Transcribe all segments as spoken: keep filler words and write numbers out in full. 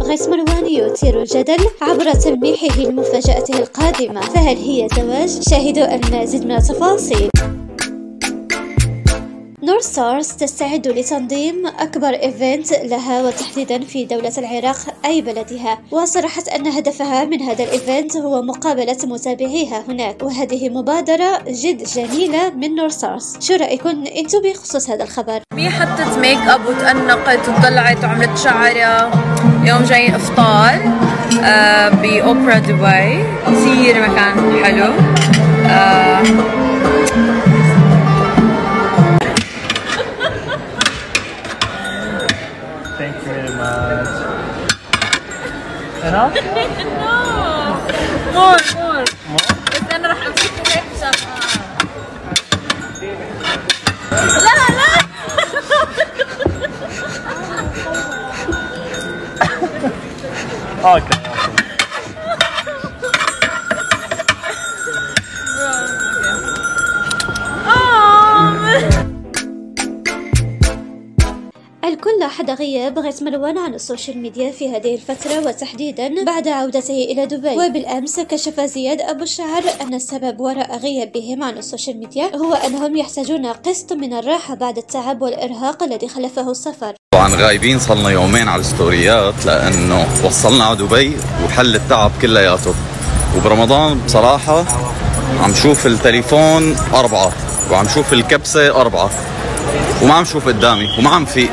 غيث مروان يثير الجدل عبر تلميحه لمفاجأته القادمة، فهل هي زواج؟ شاهدوا المزيد من التفاصيل. نور ستارز تستعد لتنظيم أكبر إيفنت لها وتحديدا في دولة العراق أي بلدها، وصرحت أن هدفها من هذا الإيفنت هو مقابلة متابعيها هناك، وهذه مبادرة جد جميلة من نور ستارز. شو رأيكم انتم بخصوص هذا الخبر؟ مي حطت ميك اب وتأنقت وطلعت وعملت شعرها. يوم جاي افطار آه بأوبرا دبي، كثير مكان حلو. آه Thank you very much. Enough? No. More, more. More? بس أنا راح أمسكه هيك عشان لا لا. Okay. الكل لاحظ غياب غيث مروان عن السوشيال ميديا في هذه الفترة، وتحديدا بعد عودته إلى دبي. وبالأمس كشف زياد أبو الشعر أن السبب وراء غيابهم عن السوشيال ميديا هو أنهم يحتاجون قسط من الراحة بعد التعب والإرهاق الذي خلفه السفر. طبعا غايبين صلنا يومين على الستوريات لأنه وصلنا على دبي وحل التعب كلياته، وبرمضان بصراحة عم شوف التليفون أربعة وعم شوف الكبسة أربعة وما عم شوف قدامي وما عم فيق.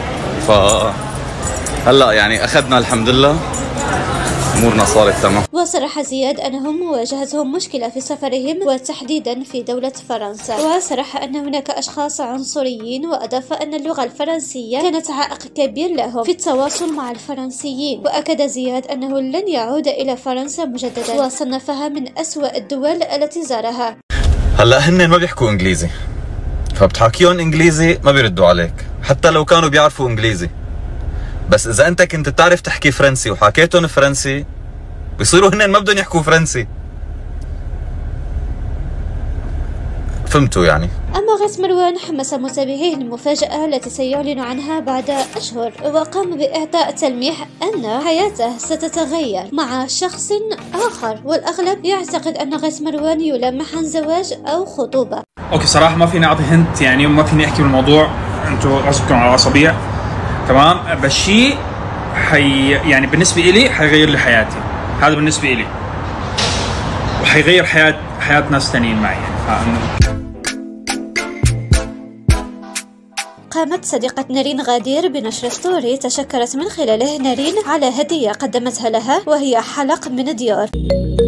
فهلا يعني اخذنا الحمد لله، امورنا صارت تمام. وصرح زياد انهم واجهتهم مشكله في سفرهم وتحديدا في دوله فرنسا، وصرح ان هناك اشخاص عنصريين، واضاف ان اللغه الفرنسيه كانت عائق كبير لهم في التواصل مع الفرنسيين. واكد زياد انه لن يعود الى فرنسا مجددا، وصنفها من اسوأ الدول التي زارها. هلا هن ما بيحكوا انجليزي، فبتحكيهم انجليزي ما بيردوا عليك حتى لو كانوا بيعرفوا انجليزي، بس اذا انت كنت بتعرف تحكي فرنسي وحكيتهم فرنسي بيصيروا هن ما بدهم يحكوا فرنسي. فهمتوا يعني؟ أما غيث مروان حمس متابعيه للمفاجأة التي سيعلن عنها بعد أشهر، وقام بإعطاء تلميح أن حياته ستتغير مع شخص آخر، والأغلب يعتقد أن غيث مروان يلمح عن زواج أو خطوبة. أوكي صراحة ما فيني أعطي هنت يعني، وما فيني أحكي بالموضوع، أنتوا راسكم على الأصابع تمام، بس شيء حي يعني بالنسبة إلي حيغير لي حياتي، هذا بالنسبة إلي، وحيغير حياة حياة ناس ثانيين معي يعني. قامت صديقة نارين غادير بنشر ستوري تشكرت من خلاله نارين على هدية قدمتها لها، وهي حلق من ديور.